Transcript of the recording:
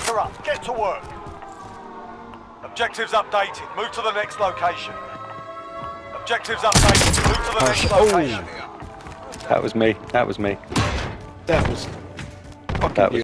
are up. Get to work. Objectives updated. Move to the next location. Objectives updated. Move to the next location. That was me. That was me. That was fucking That was